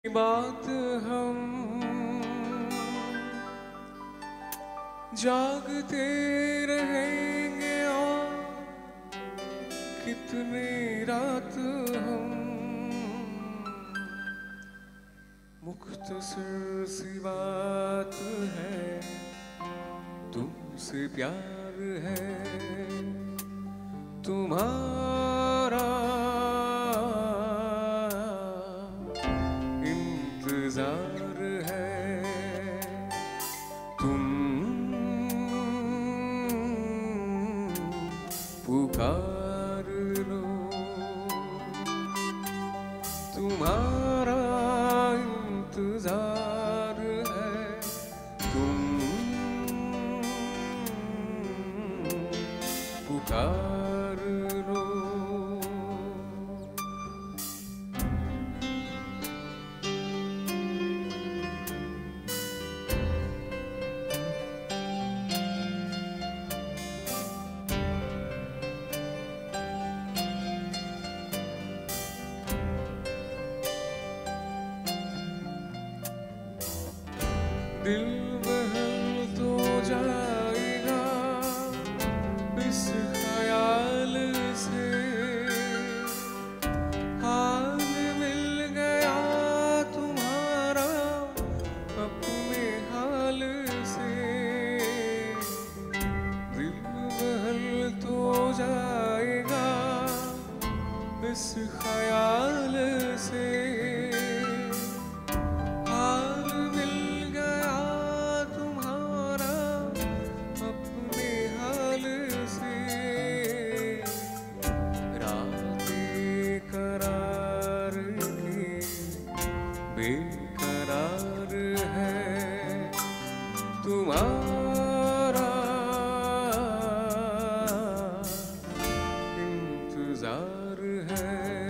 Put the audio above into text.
बात हम जागते रहेंगे और कितनी रात हम मुख्तसर सी बात है, तुमसे प्यार है, तुम्हारा इंतजार है, तुम पुकार लो, तुम्हारा इंतजार है, तुम पुकार लो। दिल बहल तो जाएगा इस ख्याल से, हाल मिल गया तुम्हारा अपने हाल से। दिल बहल तो जाएगा इस ख्याल से, बेकरार है तुम्हारा इंतजार है।